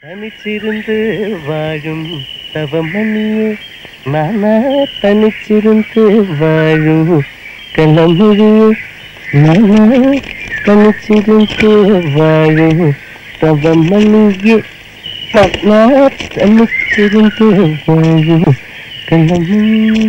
தனிச்சிருந்து வாழும் தவமணியே நானா தனிச்சிருந்து வாழும் கலமொழியே நானா தனிச்சிருந்து வாழும் தவமணியே நானா தனிச்சிருந்து வாழும் கலமொழியே.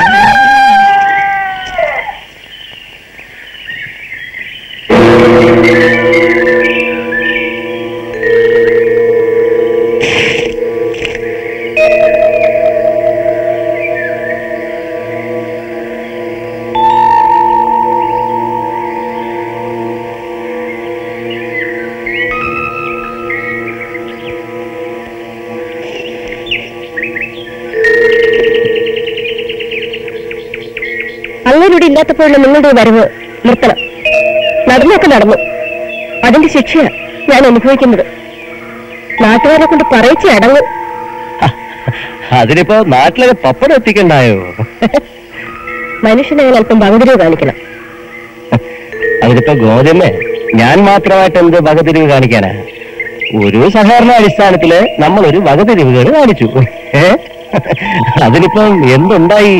അങ്ങനോട് ഇല്ലാത്തപ്പോഴുള്ള നിങ്ങളുടെ വരവ് നിർത്തണം. നടന്നൊക്കെ നടന്നു. അതിന്റെ ശിക്ഷയാണ് ഞാൻ അനുഭവിക്കുന്നത്. നാട്ടുകാരെ കൊണ്ട് പറയിച്ച് അടങ്ങും. അതിനിപ്പോ നാട്ടിലൊക്കെ പപ്പടം എത്തിക്കണ്ടായോ? മനുഷ്യനെ അല്പം ബഹുതിരിവ് കാണിക്കണം. അതിനിപ്പോ ഗോതമ്മേ, ഞാൻ മാത്രമായിട്ട് എന്ത് വകതിരിവ് കാണിക്കാനാ? ഒരു സഹകരണ അടിസ്ഥാനത്തില് നമ്മളൊരു വകതിരിവുകൾ കാണിച്ചു. അതിനിപ്പം എന്തുണ്ടായി?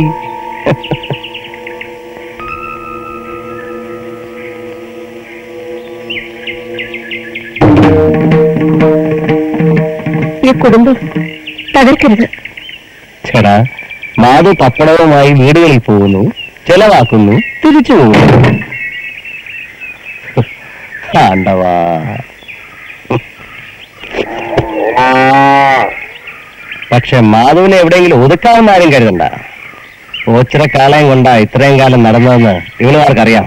ഈ കുടുംബം തകർക്കരുത്. ചേടാ, മാധു പപ്പടവുമായി വീടുകളിൽ പോകുന്നു, ചെലവാക്കുന്നു, തിരിച്ചു പോകുന്നു. ആണ്ടവാ. പക്ഷെ മാധുവിനെ എവിടെയെങ്കിലും ഒതുക്കാമെന്ന് ആരും കരുതണ്ട. ഓച്ചിറ കാലം കൊണ്ടാ ഇത്രയും കാലം നടന്നതെന്ന് ഇവളുമാർക്കറിയാം.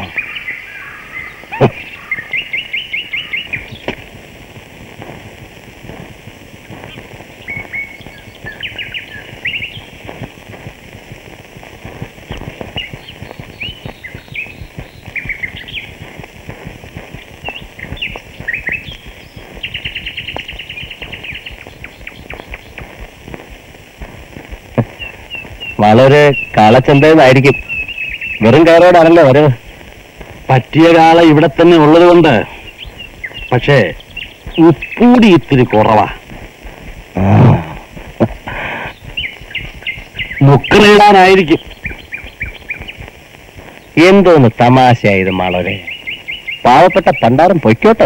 വളരെ കാളച്ചന്തയെന്നായിരിക്കും. വെറും കയറോടാണല്ലോ വരവ്. പറ്റിയ കാള ഇവിടെ തന്നെ ഉള്ളത് കൊണ്ട്. പക്ഷേ ഉപ്പൂടി ഇത്തിരി കുറവാ. മുക്കറിടാനായിരിക്കും. എന്തോന്ന് തമാശയായത് മാളവരെ. പാവപ്പെട്ട പണ്ടാരം പൊയ്ക്കോട്ടെ.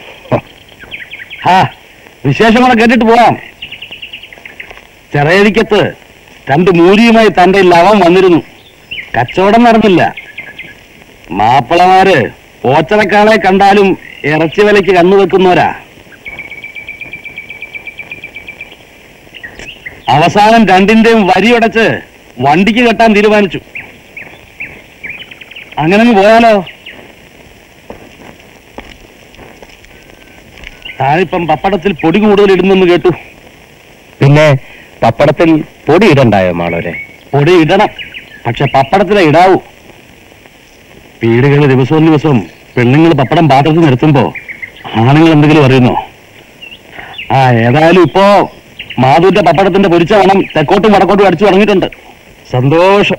വിശേഷങ്ങളെ കേട്ടിട്ട് പോവാം. ചെറയരിക്കത്ത് 2 മൂരിയുമായി തന്റെ ലവം വന്നിരുന്നു. കച്ചവടം നടന്നില്ല. മാപ്പിളമാര് ഓച്ചറക്കാളെ കണ്ടാലും ഇറച്ചി വിലയ്ക്ക് കണ്ണുവെക്കുന്നവരാ. അവസാനം 2ന്റെയും വരിയടച്ച് വണ്ടിക്ക് കെട്ടാൻ തീരുമാനിച്ചു. അങ്ങനെ പോയാലോ? താനിപ്പം പപ്പടത്തിൽ പൊടി കൂടുതൽ ഇടുന്നെന്ന് കേട്ടു. പിന്നെ പപ്പടത്തിൽ പൊടി ഇടണ്ടായോ മാളവരെ? പൊടി ഇടണം, പക്ഷെ പപ്പടത്തിലെ ഇടാവൂ. വീടുകളിൽ ദിവസവും പെണ്ണുങ്ങൾ പപ്പടം പാത്രത്തിൽ നിർത്തുമ്പോ ആണുങ്ങൾ എന്തെങ്കിലും അറിയുന്നോ? ഏതായാലും ഇപ്പോ മാധുവിന്റെ പപ്പടത്തിന്റെ പൊരിച്ച വണം തെക്കോട്ടും വടക്കോട്ടും അടിച്ചു തുടങ്ങിയിട്ടുണ്ട്. സന്തോഷം.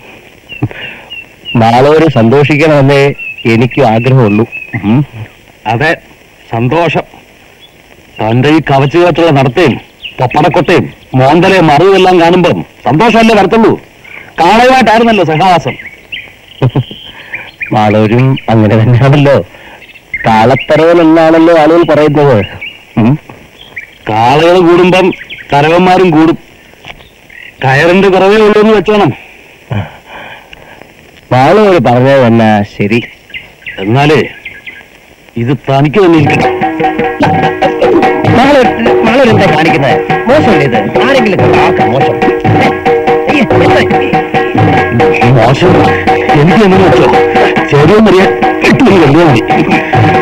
മാളവര് സന്തോഷിക്കണമെന്നേ എനിക്കും ആഗ്രഹമുള്ളൂ. അതെ, സന്തോഷം. തന്റെ ഈ കവച്ചുകേറ്റുള്ള നടത്തയും പപ്പടക്കൊട്ടയും മോന്തലയും മറുതെല്ലാം കാണുമ്പം സന്തോഷമല്ലേ വരത്തുള്ളൂ. കാളയുമായിട്ടായിരുന്നല്ലോ സഹവാസം. മാളവരും അങ്ങനെ തന്നെയാണല്ലോ. കാളത്തരവൻ എന്നാണല്ലോ ആളുകൾ പറയുന്നത്. കാളകൾ കൂടുമ്പം തരവന്മാരും കൂടും. കയറിന്റെ കുറവേ ഉള്ളൂ എന്ന് വെച്ചോണം. മാളവര് പറഞ്ഞത് തന്നെ ശരി. എന്നാലേ ഇത് തനിക്ക് തന്നെ ഇരിക്കണം. മാളവരെന്താ കാണിക്കുന്നത്? മോശമല്ലേ ഇത്? ആരെങ്കിലും മോശം മോശം എനിക്ക് എന്നു വെച്ചോ? ശരിയെന്നറിയാൻ 8 മണി കഴിഞ്ഞാൽ മതി.